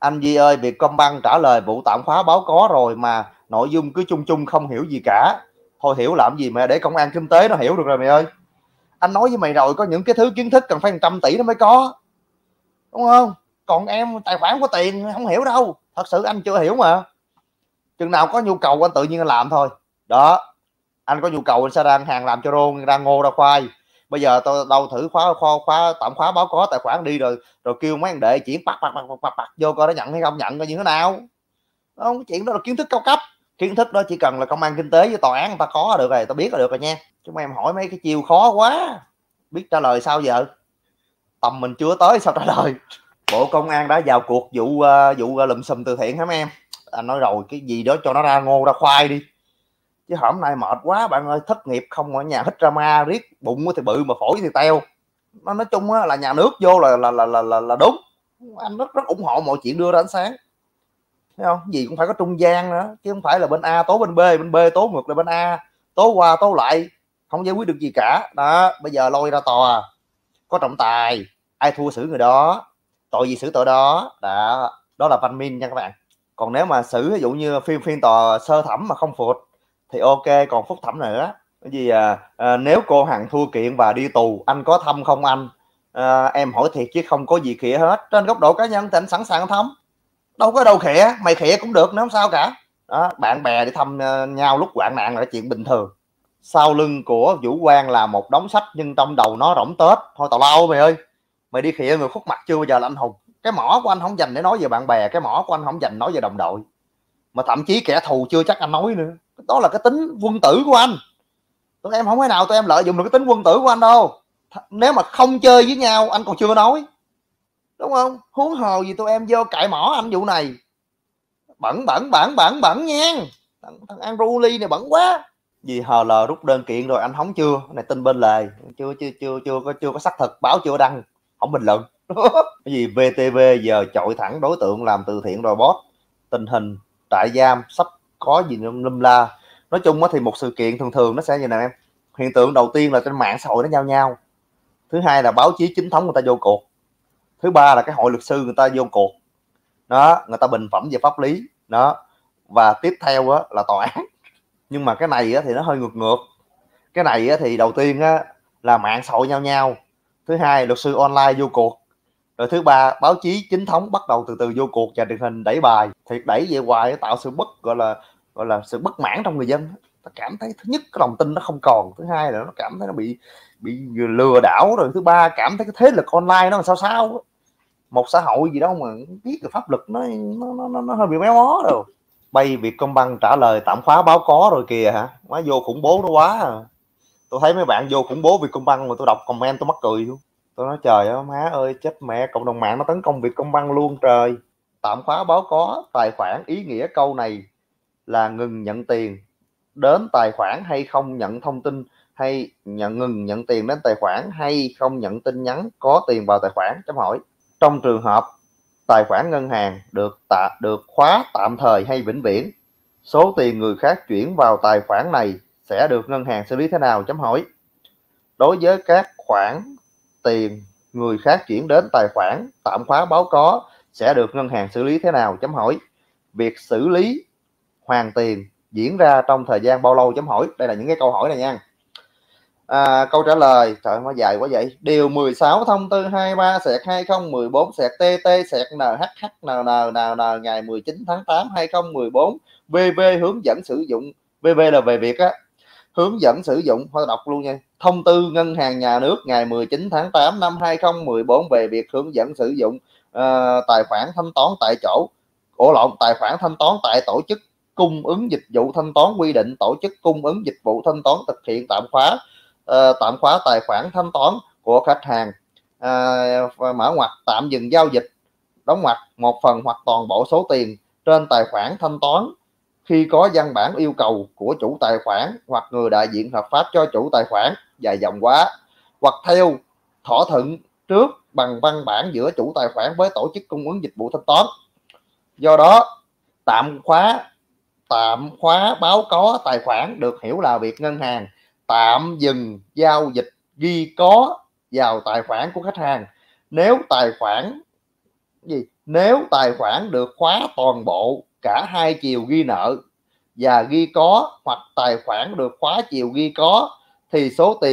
Anh Duy ơi, Vietcombank trả lời vụ tạm khóa báo có rồi mà nội dung cứ chung chung không hiểu gì cả. Thôi hiểu làm gì mẹ, để công an kinh tế nó hiểu được rồi mày ơi. Anh nói với mày rồi, có những cái thứ kiến thức cần phải 100 tỷ nó mới có, đúng không? Còn em tài khoản có tiền không hiểu đâu, thật sự anh chưa hiểu mà. Chừng nào có nhu cầu anh tự nhiên anh làm thôi. Đó, anh có nhu cầu anh sẽ ra hàng làm cho rôn, ra ngô ra khoai. Bây giờ tôi đâu thử khóa tạm khóa báo có tài khoản đi, rồi kêu mấy anh đệ chuyển bắt vô coi nó nhận hay không nhận, coi như thế nào. Không, chuyện đó là kiến thức cao cấp. Kiến thức đó chỉ cần là công an kinh tế với tòa án người ta có được rồi, tao biết là được rồi nha. Chứ mà em hỏi mấy cái chiêu khó quá, biết trả lời sao giờ, tầm mình chưa tới sao trả lời. Bộ Công an đã vào cuộc vụ lùm xùm từ thiện hả mấy em? Anh nói rồi, cái gì đó cho nó ra ngô ra khoai đi, chứ hôm nay mệt quá bạn ơi. Thất nghiệp không, ở nhà hít drama riết, bụng thì bự mà phổi thì teo. Nó nói chung là nhà nước vô là đúng. Anh rất ủng hộ mọi chuyện đưa ra ánh sáng, thấy không? Gì cũng phải có trung gian nữa, chứ không phải là bên A tố bên B, bên B tố ngược lại bên A, tố qua tố lại không giải quyết được gì cả. Đó, bây giờ lôi ra tòa, có trọng tài, ai thua xử người đó, tội gì xử tội đó. Đó là văn minh nha các bạn. Còn nếu mà xử ví dụ như phiên tòa sơ thẩm mà không phục thì ok, còn phúc thẩm nữa. Cái gì nếu cô Hằng thua kiện và đi tù, anh có thăm không anh? Em hỏi thiệt chứ không có gì khịa hết. Trên góc độ cá nhân thì anh sẵn sàng thăm, đâu có đâu khịa, mày khịa cũng được, nó không sao cả. Đó, bạn bè đi thăm nhau lúc hoạn nạn là chuyện bình thường. Sau lưng của Vũ Quang là một đống sách nhưng trong đầu nó rỗng tết. Thôi tào lao mày ơi, mày đi khịa người khuất mặt chưa bao giờ là anh hùng. Cái mỏ của anh không dành để nói về bạn bè, cái mỏ của anh không dành nói về đồng đội, mà thậm chí kẻ thù chưa chắc anh nói nữa. Đó là cái tính quân tử của anh. Tụi em không thể nào tụi em lợi dụng được cái tính quân tử của anh đâu. Nếu mà không chơi với nhau anh còn chưa nói, đúng không? Huống hồ gì tụi em vô cãi mỏ anh vụ này. Bẩn nha. Thằng Andrew Lee này bẩn quá. Vì HL rút đơn kiện rồi anh hóng chưa? Này tin bên lề, chưa có xác thực, báo chưa đăng, không bình luận. Cái gì VTV giờ chọi thẳng đối tượng làm từ thiện robot, tình hình trại giam sắp có gì lum la. Nói chung thì một sự kiện thường nó sẽ như nào em? Hiện tượng đầu tiên là trên mạng xã hội nó nhau, thứ hai là báo chí chính thống người ta vô cuộc, thứ ba là cái hội luật sư người ta vô cuộc đó, người ta bình phẩm về pháp lý đó, và tiếp theo là tòa án. Nhưng mà cái này thì nó hơi ngược. Cái này thì đầu tiên là mạng xã hội nhau, thứ hai luật sư online vô cuộc, rồi thứ ba báo chí chính thống bắt đầu từ từ vô cuộc và truyền hình đẩy bài. Thiệt đẩy về hoài tạo sự gọi là sự bất mãn trong người dân. Ta cảm thấy thứ nhất cái lòng tin nó không còn, thứ hai là nó cảm thấy nó bị lừa đảo, rồi thứ ba cảm thấy cái thế lực online nó làm sao một xã hội gì đó mà biết được pháp luật nó hơi bị méo mó rồi. Bay Vietcombank trả lời tạm khóa báo có rồi kìa hả? Má vô khủng bố nó quá à. Tôi thấy mấy bạn vô khủng bố Vietcombank mà tôi đọc comment tôi mắc cười luôn. Tôi nói trời ơi má ơi, chết mẹ, cộng đồng mạng nó tấn công Vietcombank luôn trời. Tạm khóa báo có tài khoản, ý nghĩa câu này là ngừng nhận tiền đến tài khoản hay không nhận thông tin, hay ngừng nhận tiền đến tài khoản hay không nhận tin nhắn có tiền vào tài khoản, chấm hỏi. Trong trường hợp tài khoản ngân hàng được khóa tạm thời hay vĩnh viễn, số tiền người khác chuyển vào tài khoản này sẽ được ngân hàng xử lý thế nào, chấm hỏi. Đối với các khoản tiền người khác chuyển đến tài khoản tạm khóa báo có sẽ được ngân hàng xử lý thế nào, chấm hỏi. Việc xử lý hoàn tiền diễn ra trong thời gian bao lâu, chấm hỏi. Đây là những cái câu hỏi này nha. Câu trả lời trời ơi, nó dài quá vậy. Điều 16 thông tư 23/2014/TT/NHHNNNN ngày 19 tháng 8 2014 VV hướng dẫn sử dụng, VV là về việc hướng dẫn sử dụng, thôi đọc luôn nha. Thông tư Ngân hàng Nhà nước ngày 19 tháng 8 năm 2014 về việc hướng dẫn sử dụng tài khoản thanh toán tại chỗ, tài khoản thanh toán tại tổ chức cung ứng dịch vụ thanh toán, quy định tổ chức cung ứng dịch vụ thanh toán thực hiện tạm khóa tài khoản thanh toán của khách hàng, mở ngoặc tạm dừng giao dịch, đóng ngoặc một phần hoặc toàn bộ số tiền trên tài khoản thanh toán khi có văn bản yêu cầu của chủ tài khoản hoặc người đại diện hợp pháp cho chủ tài khoản, dài dòng quá, hoặc theo thỏa thuận trước bằng văn bản giữa chủ tài khoản với tổ chức cung ứng dịch vụ thanh toán. Do đó tạm khóa báo có tài khoản được hiểu là việc ngân hàng tạm dừng giao dịch ghi có vào tài khoản của khách hàng nếu tài khoản gì nếu tài khoản được khóa toàn bộ cả hai chiều ghi nợ và ghi có, hoặc tài khoản được khóa chiều ghi có, thì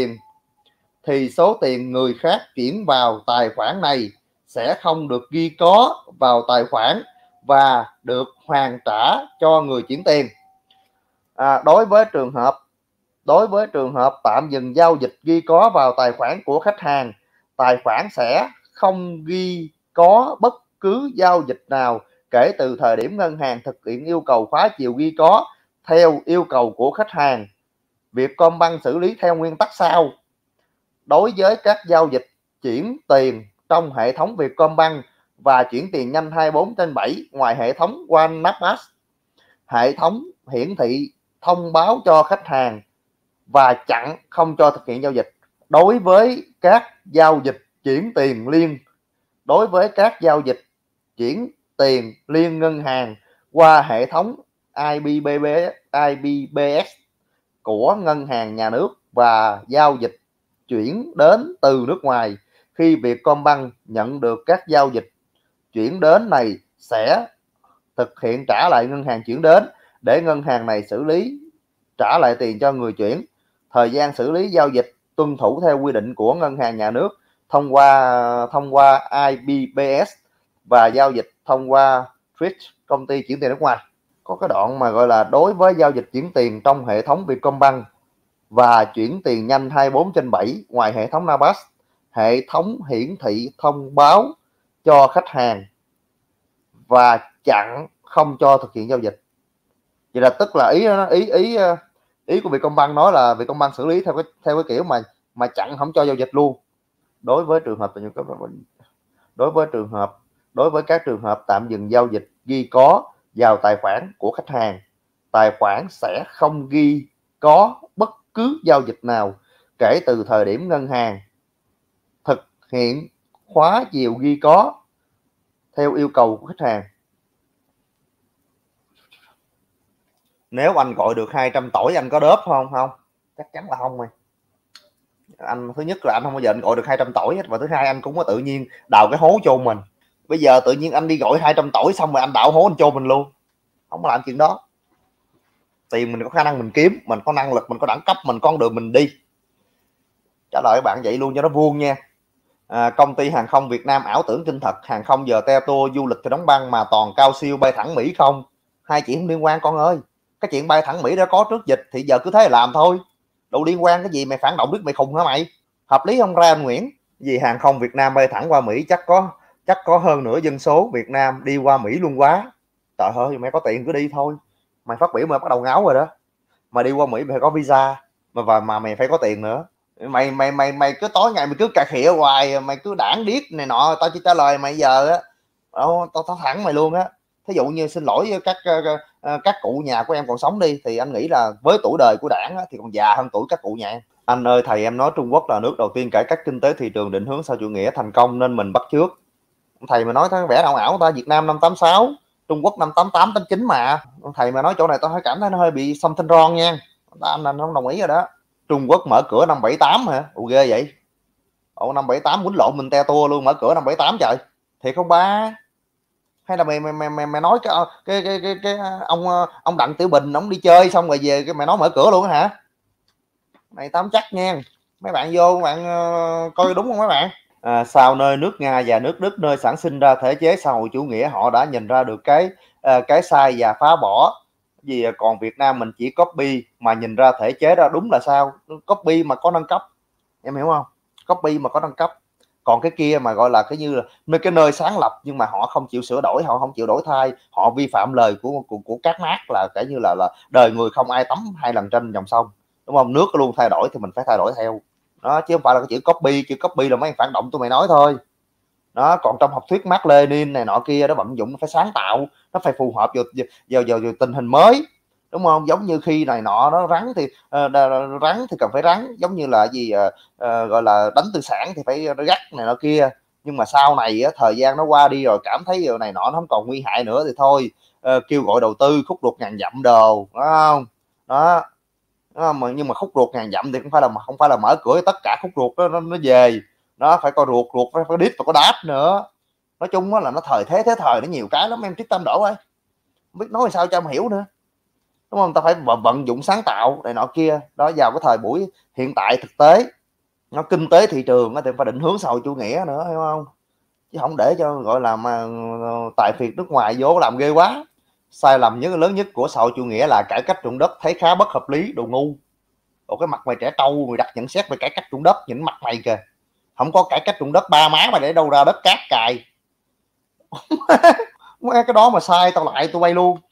số tiền người khác chuyển vào tài khoản này sẽ không được ghi có vào tài khoản và được hoàn trả cho người chuyển tiền. Đối với trường hợp tạm dừng giao dịch ghi có vào tài khoản của khách hàng, tài khoản sẽ không ghi có bất cứ giao dịch nào kể từ thời điểm ngân hàng thực hiện yêu cầu khóa chiều ghi có theo yêu cầu của khách hàng. Vietcombank xử lý theo nguyên tắc sau: đối với các giao dịch chuyển tiền trong hệ thống Vietcombank và chuyển tiền nhanh 24/7 ngoài hệ thống OneNapas, hệ thống hiển thị thông báo cho khách hàng và chặn không cho thực hiện giao dịch. Đối với các giao dịch chuyển tiền liên ngân hàng qua hệ thống IBBS của ngân hàng nhà nước và giao dịch chuyển đến từ nước ngoài, khi Vietcombank nhận được các giao dịch chuyển đến này sẽ thực hiện trả lại ngân hàng chuyển đến để ngân hàng này xử lý trả lại tiền cho người chuyển. Thời gian xử lý giao dịch tuân thủ theo quy định của ngân hàng nhà nước thông qua IBBS và giao dịch thông qua Twitch, công ty chuyển tiền nước ngoài. Có cái đoạn mà gọi là đối với giao dịch chuyển tiền trong hệ thống Vietcombank và chuyển tiền nhanh 24/7 ngoài hệ thống NAPAS, hệ thống hiển thị thông báo cho khách hàng và chặn không cho thực hiện giao dịch. Vậy là tức là ý của Vietcombank nói là Vietcombank xử lý theo cái kiểu mà chặn không cho giao dịch luôn. Đối với các trường hợp tạm dừng giao dịch ghi có vào tài khoản của khách hàng, tài khoản sẽ không ghi có bất cứ giao dịch nào kể từ thời điểm ngân hàng thực hiện khóa chiều ghi có theo yêu cầu của khách hàng. Nếu anh gọi được 200 tỏi anh có đớp không? Không, chắc chắn là không. Anh thứ nhất là anh không bao giờ anh gọi được 200 tỏi hết, và thứ hai anh cũng có tự nhiên đào cái hố cho mình. Bây giờ tự nhiên anh đi gọi 200 tỏi xong rồi anh đào hố anh cho mình luôn, không có làm chuyện đó. Tiền mình có khả năng mình kiếm, mình có năng lực, mình có đẳng cấp, mình con đường mình đi. Trả lời các bạn vậy luôn cho nó vuông nha. Công ty hàng không Việt Nam ảo tưởng kinh thật, hàng không giờ te tour, du lịch thì đóng băng mà toàn cao siêu bay thẳng Mỹ không. Hai chuyện không liên quan con ơi. Cái chuyện bay thẳng Mỹ đã có trước dịch thì giờ cứ thế làm thôi. Đâu liên quan cái gì, mày phản động biết mày khùng hả mày? Hợp lý không ra anh Nguyễn? Vì hàng không Việt Nam bay thẳng qua Mỹ chắc có hơn nửa dân số Việt Nam đi qua Mỹ luôn quá. Trời ơi, mày có tiền cứ đi thôi. Mày phát biểu mà bắt đầu ngáo rồi đó. Mà đi qua Mỹ mày phải có visa, mà mày phải có tiền nữa. Mày cứ tối ngày mày cứ cà khịa hoài, mày cứ đảng điếc này nọ, tao chỉ trả lời mày giờ á. Tao thẳng mày luôn á. Thí dụ như xin lỗi các cụ nhà của em còn sống đi, thì anh nghĩ là với tuổi đời của đảng thì còn già hơn tuổi các cụ nhà em. Anh ơi, thầy em nói Trung Quốc là nước đầu tiên cải cách kinh tế thị trường định hướng sau chủ nghĩa thành công nên mình bắt trước. Thầy mà nói thấy vẻ ảo ảo ta, Việt Nam năm 86, Trung Quốc năm 88 89 mà. Thầy mà nói chỗ này tao hơi cảm thấy nó hơi bị something wrong nha. Anh không đồng ý rồi đó. Trung Quốc mở cửa năm 78 hả? Ồ ghê vậy. Năm 78 quýnh lộn mình te tua luôn, mở cửa năm 78 trời. Thiệt không ba? Hay là mày nói cái ông Đặng Tiểu Bình ông đi chơi xong rồi về cái mày nói mở cửa luôn hả? Này tao không chắc nha. Mấy bạn vô bạn coi đúng không mấy bạn? Sau nơi nước Nga và nước Đức nơi sản sinh ra thể chế xã hội chủ nghĩa, họ đã nhìn ra được cái sai và phá bỏ. Vì còn Việt Nam mình chỉ copy mà nhìn ra thể chế ra đúng là sao? Copy mà có nâng cấp, em hiểu không? Copy mà có nâng cấp. Còn cái kia mà gọi là cái như là cái nơi sáng lập nhưng mà họ không chịu sửa đổi, họ không chịu đổi thay, họ vi phạm lời của các Mác là cái như là đời người không ai tắm 2 lần trên dòng sông, đúng không? Nước luôn thay đổi thì mình phải thay đổi theo đó, chứ không phải là cái chữ copy là mấy phản động tụi mày nói thôi đó. Còn trong học thuyết Mác Lênin này nọ kia đó, vận dụng nó phải sáng tạo, nó phải phù hợp vào tình hình mới, đúng không? Giống như khi này nọ nó rắn thì cần phải rắn, giống như là gì gọi là đánh tư sản thì phải gắt này nọ kia. Nhưng mà sau này thời gian nó qua đi rồi, cảm thấy điều này nọ nó không còn nguy hại nữa thì thôi, kêu gọi đầu tư khúc ruột ngàn dặm đồ, đúng không? Đó. Nhưng mà khúc ruột ngàn dặm thì không phải là mở cửa tất cả khúc ruột nó về, nó phải có ruột phải đít và có đáp nữa, Nói chung á là nó thời thế thời, nó nhiều cái lắm em Triết Tâm Đỗ ơi, không biết nói sao cho em hiểu nữa, đúng không? Ta phải vận dụng sáng tạo này nọ kia đó vào cái thời buổi hiện tại thực tế, nó kinh tế thị trường thì phải định hướng xã hội chủ nghĩa nữa, hiểu không? Chứ không để cho gọi là mà tài phiệt nước ngoài vô làm ghê quá. Sai lầm nhất lớn nhất của xã hội chủ nghĩa là cải cách ruộng đất thấy khá bất hợp lý, đồ ngu. Ủa cái mặt mày trẻ trâu mày đặt nhận xét về cải cách ruộng đất, nhìn mặt mày kìa, không có cải cách ruộng đất ba má mà để đâu ra đất cát cài. Cái đó mà sai tao lại tụi bay luôn,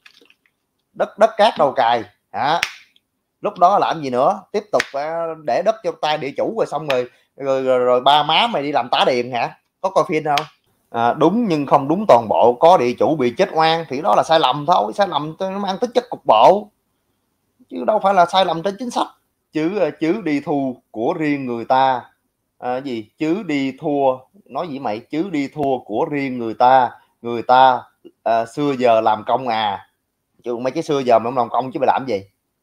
đất cát đầu cài hả? Lúc đó làm gì nữa, tiếp tục để đất cho tay địa chủ rồi xong rồi ba má mày đi làm tá điền hả? Có coi phim không? Đúng nhưng không đúng toàn bộ, có địa chủ bị chết oan thì đó là sai lầm thôi, sai lầm nó mang tính chất cục bộ chứ đâu phải là sai lầm trên chính sách. Chứ đi thu của riêng người ta, gì chứ đi thua, nói gì mày, chứ đi thua của riêng người ta xưa giờ làm công chứ mấy cái xưa giờ mày không làm công chứ mày làm gì?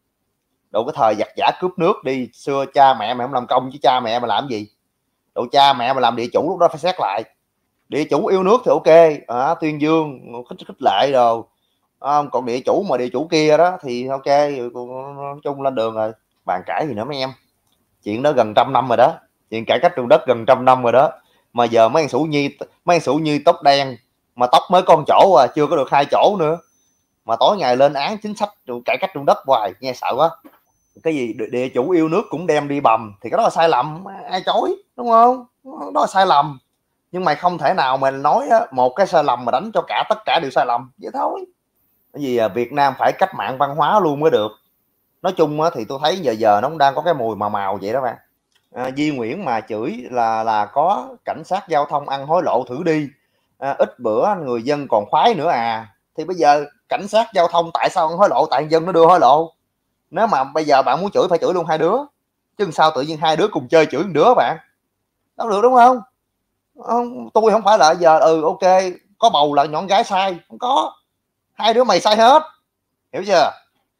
Đủ cái thời giặc giả cướp nước đi, xưa cha mẹ mày không làm công chứ cha mẹ mày làm gì? Đủ cha mẹ mày làm địa chủ lúc đó phải xét lại. Địa chủ yêu nước thì ok, tuyên dương khích lệ rồi, còn địa chủ mà địa chủ kia đó thì ok, nói chung lên đường rồi, bàn cãi gì nữa mấy em. Chuyện đó gần 100 năm rồi đó, chuyện cải cách ruộng đất gần 100 năm rồi đó, mà giờ mấy anh Sủ Nhi tóc đen mà tóc mới con chỗ chưa có được 2 chỗ nữa mà tối ngày lên án chính sách cải cách ruộng đất hoài, nghe sợ quá. Cái gì địa chủ yêu nước cũng đem đi bầm thì cái đó là sai lầm, ai chối, đúng không? Đó là sai lầm, nhưng mày không thể nào mà nói một cái sai lầm mà đánh cho tất cả đều sai lầm vậy thôi. Cái gì Việt Nam phải cách mạng văn hóa luôn mới được. Nói chung thì tôi thấy giờ nó cũng đang có cái mùi màu vậy đó bạn. Di Nguyễn mà chửi là có cảnh sát giao thông ăn hối lộ thử đi, ít bữa người dân còn khoái nữa thì bây giờ cảnh sát giao thông tại sao ăn hối lộ? Tại dân nó đưa hối lộ. Nếu mà bây giờ bạn muốn chửi phải chửi luôn hai đứa, chứ sao tự nhiên hai đứa cùng chơi chửi một đứa bạn, đâu được, đúng không? Tôi không phải là giờ ok có bầu là nhọn gái sai, không có, hai đứa mày sai hết, hiểu chưa?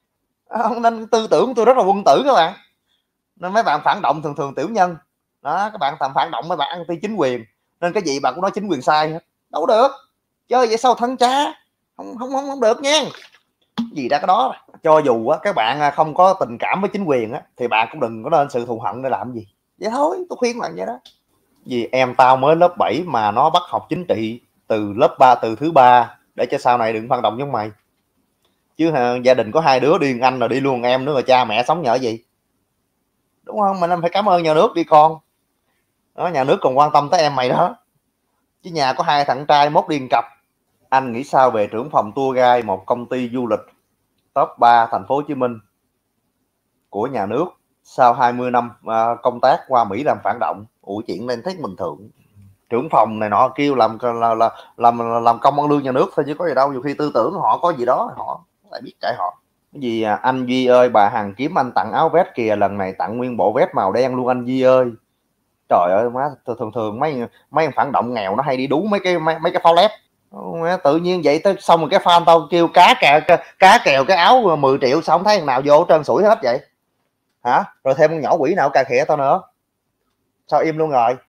Nên tư tưởng tôi rất là quân tử các bạn, nên mấy bạn phản động thường tiểu nhân đó, các bạn phản động mấy bạn anti chính quyền, nên cái gì bạn cũng nói chính quyền sai hết, đâu được, chơi vậy sao thắng trá, không được nha. Gì ra cái đó, cho dù các bạn không có tình cảm với chính quyền thì bạn cũng đừng có nên sự thù hận để làm gì, vậy thôi, tôi khuyên bạn vậy đó. Vì em tao mới lớp 7 mà nó bắt học chính trị từ lớp 3, từ thứ 3 để cho sau này đừng phản động giống mày, chứ gia đình có hai đứa điên anh rồi đi luôn em nữa rồi cha mẹ sống nhờ gì, đúng không? Mình phải cảm ơn nhà nước đi con đó, nhà nước còn quan tâm tới em mày đó, chứ nhà có hai thằng trai mốt điên cặp. Anh nghĩ sao về trưởng phòng tour guide một công ty du lịch top 3 thành phố Hồ Chí Minh của nhà nước sau 20 năm công tác qua Mỹ làm phản động? Chuyện nên thấy bình thường, trưởng phòng này nọ kêu làm công ăn lương nhà nước thôi chứ có gì đâu, nhiều khi tư tưởng họ có gì đó họ lại biết kệ họ. Cái gì anh Duy ơi, bà Hằng kiếm anh tặng áo vest kìa, lần này tặng nguyên bộ vest màu đen luôn anh Duy ơi. Trời ơi má, thường mấy phản động nghèo nó hay đi đú mấy cái pháo lép, tự nhiên vậy tới xong rồi cái fan tao kêu cá kèo cái áo 10 triệu, sao không thấy thằng nào vô trơn sủi hết vậy hả? Rồi thêm con nhỏ quỷ nào cà khịa tao nữa, sao im luôn rồi?